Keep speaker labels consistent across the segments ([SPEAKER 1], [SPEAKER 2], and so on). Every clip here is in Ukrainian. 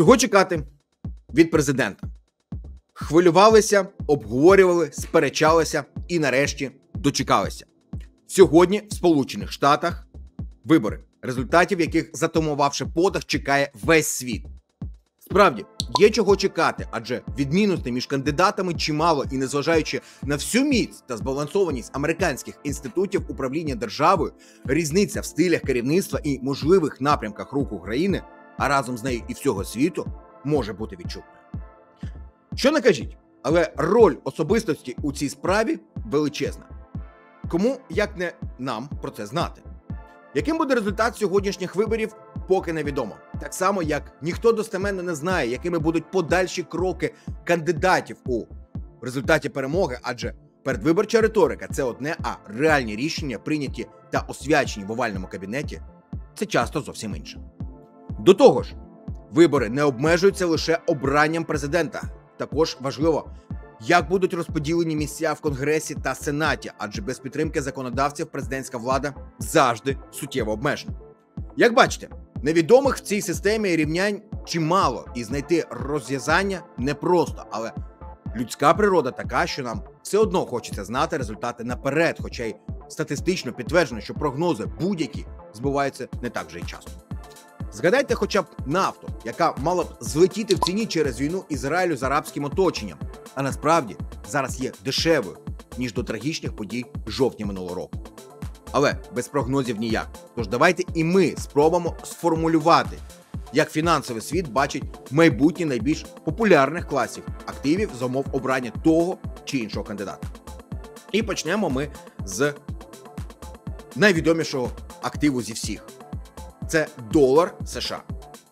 [SPEAKER 1] Чого чекати від президента? Хвилювалися, обговорювали, сперечалися і нарешті дочекалися. Сьогодні в Сполучених Штатах вибори, результатів яких, затамувавши подих, чекає весь світ. Справді, є чого чекати, адже відмінностей між кандидатами чимало, і незважаючи на всю міць та збалансованість американських інститутів управління державою, різниця в стилях керівництва і можливих напрямках руху країни, а разом з нею і всього світу, може бути відчутною. Що не кажіть, але роль особистості у цій справі величезна. Кому, як не нам, про це знати? Яким буде результат сьогоднішніх виборів, поки невідомо. Так само, як ніхто достеменно не знає, якими будуть подальші кроки кандидатів у результаті перемоги, адже передвиборча риторика – це одне, а реальні рішення, прийняті та освячені в овальному кабінеті – це часто зовсім інше. До того ж, вибори не обмежуються лише обранням президента. Також важливо, як будуть розподілені місця в Конгресі та Сенаті, адже без підтримки законодавців президентська влада завжди суттєво обмежена. Як бачите, невідомих в цій системі рівнянь чимало, і знайти розв'язання непросто, але людська природа така, що нам все одно хочеться знати результати наперед, хоча й статистично підтверджено, що прогнози будь-які збуваються не так вже й часто. Згадайте хоча б нафту, яка мала б злетіти в ціні через війну Ізраїлю з арабським оточенням, а насправді зараз є дешевою, ніж до трагічних подій жовтня минулого року. Але без прогнозів ніяк. Тож давайте і ми спробуємо сформулювати, як фінансовий світ бачить майбутнє найбільш популярних класів активів за умов обрання того чи іншого кандидата. І почнемо ми з найвідомішого активу зі всіх. Це долар США.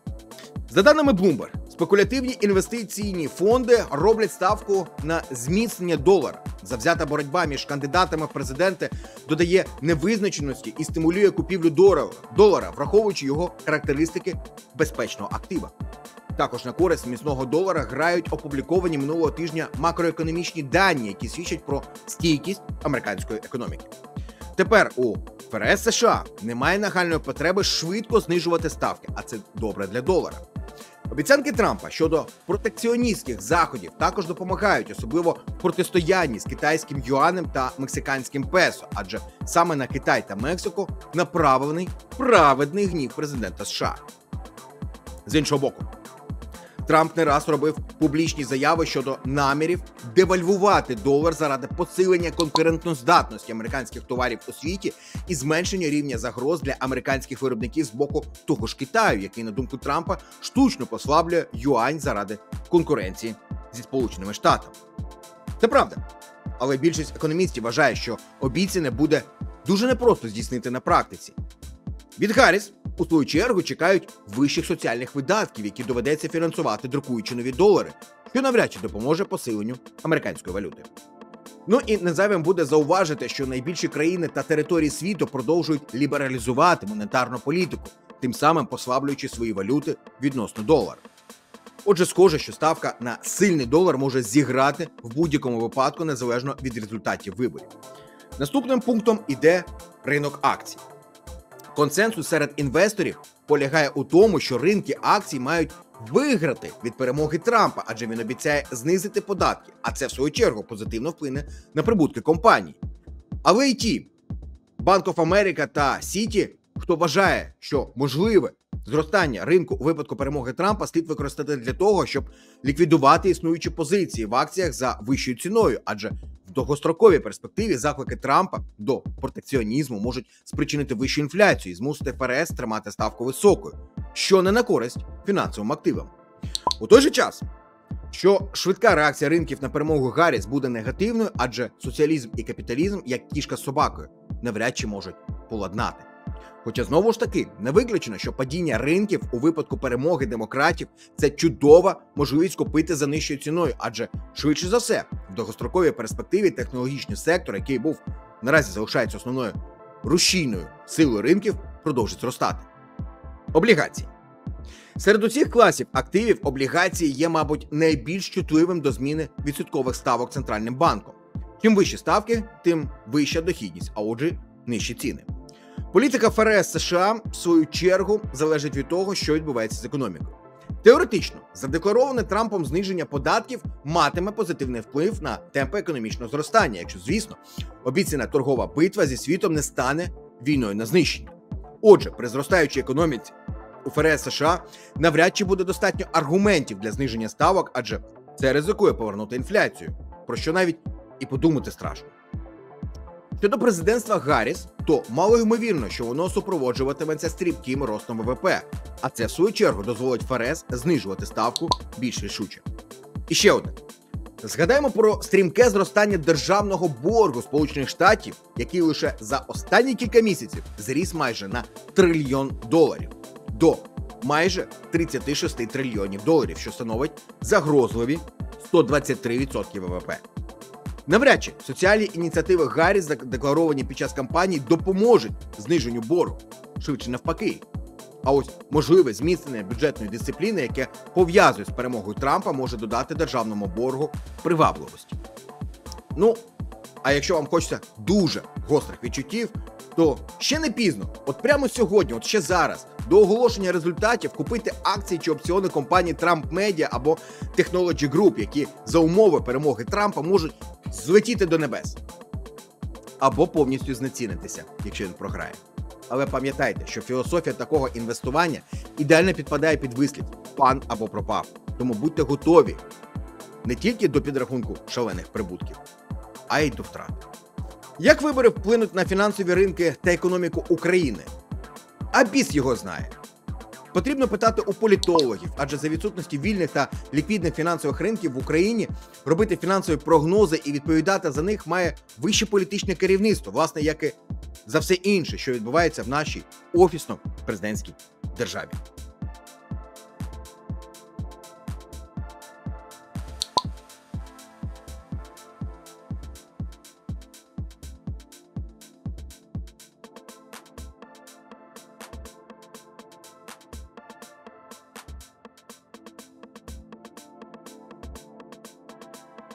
[SPEAKER 1] За даними Bloomberg, спекулятивні інвестиційні фонди роблять ставку на зміцнення долара. Завзята боротьба між кандидатами в президенти додає невизначеності і стимулює купівлю долара, враховуючи його характеристики безпечного актива. Також на користь міцного долара грають опубліковані минулого тижня макроекономічні дані, які свідчать про стійкість американської економіки. Тепер у ФРС США немає нагальної потреби швидко знижувати ставки, а це добре для долара. Обіцянки Трампа щодо протекціоністських заходів також допомагають, особливо в протистоянні з китайським юанем та мексиканським песо, адже саме на Китай та Мексику направлений праведний гнів президента США. З іншого боку, Трамп не раз робив публічні заяви щодо намірів девальвувати долар заради посилення конкурентоздатності американських товарів у світі і зменшення рівня загроз для американських виробників з боку того ж Китаю, який, на думку Трампа, штучно послаблює юань заради конкуренції зі Сполученими Штатами. Це правда, але більшість економістів вважає, що обіцяне буде дуже непросто здійснити на практиці. Від Гарріс, у свою чергу, чекають вищих соціальних видатків, які доведеться фінансувати, друкуючи нові долари, що навряд чи допоможе посиленню американської валюти. Ну і не зайвим буде зауважити, що найбільші країни та території світу продовжують лібералізувати монетарну політику, тим самим послаблюючи свої валюти відносно долара. Отже, схоже, що ставка на сильний долар може зіграти в будь-якому випадку, незалежно від результатів виборів. Наступним пунктом іде ринок акцій. Консенсус серед інвесторів полягає у тому, що ринки акцій мають виграти від перемоги Трампа, адже він обіцяє знизити податки, а це в свою чергу позитивно вплине на прибутки компаній. Але й ті, Bank of America та Citi, хто вважає, що можливе зростання ринку у випадку перемоги Трампа слід використати для того, щоб ліквідувати існуючі позиції в акціях за вищою ціною, адже в довгостроковій перспективі заклики Трампа до протекціонізму можуть спричинити вищу інфляцію і змусити ФРС тримати ставку високою, що не на користь фінансовим активам. У той же час, що швидка реакція ринків на перемогу Гарріс буде негативною, адже соціалізм і капіталізм, як кішка з собакою, навряд чи можуть поладнати. Хоча, знову ж таки, не виключено, що падіння ринків у випадку перемоги демократів – це чудова можливість купити за нижчою ціною, адже, швидше за все, в довгостроковій перспективі технологічний сектор, який наразі залишається основною рушійною силою ринків, продовжить зростати. Облігації. Серед усіх класів активів облігації є, мабуть, найбільш чутливим до зміни відсоткових ставок Центральним банком. Чим вищі ставки, тим вища дохідність, а отже, нижчі ціни. Політика ФРС США, в свою чергу, залежить від того, що відбувається з економікою. Теоретично, задеклароване Трампом зниження податків матиме позитивний вплив на темпи економічного зростання, якщо, звісно, обіцяна торгова битва зі світом не стане війною на знищення. Отже, при зростаючій економіці у ФРС США навряд чи буде достатньо аргументів для зниження ставок, адже це ризикує повернути інфляцію, про що навіть і подумати страшно. Щодо президентства Гарріс, то малоймовірно, що воно супроводжуватиметься стрімким ростом ВВП, а це в свою чергу дозволить ФРС знижувати ставку більш рішуче. І ще одне. Згадаємо про стрімке зростання державного боргу Сполучених Штатів, який лише за останні кілька місяців зріс майже на $1 трильйон до майже 36 трильйонів доларів, що становить загрозливі 123% ВВП. Навряд чи соціальні ініціативи Гарріс, задекларовані під час кампанії, допоможуть зниженню боргу, швидше навпаки. А ось можливе зміцнення бюджетної дисципліни, яке пов'язує з перемогою Трампа, може додати державному боргу привабливості. Ну, а якщо вам хочеться дуже гострих відчуттів, то ще не пізно, от прямо сьогодні, от ще зараз, до оголошення результатів купити акції чи опціони компанії Trump Media або Technology Group, які за умови перемоги Трампа можуть злетіти до небес. Або повністю знецінитися, якщо він програє. Але пам'ятайте, що філософія такого інвестування ідеально підпадає під вислів «пан або пропав». Тому будьте готові не тільки до підрахунку шалених прибутків, а й до втрат. Як вибори вплинуть на фінансові ринки та економіку України? А біс його знає. Потрібно питати у політологів, адже за відсутності вільних та ліквідних фінансових ринків в Україні робити фінансові прогнози і відповідати за них має вище політичне керівництво, власне, як і за все інше, що відбувається в нашій офісно-президентській державі.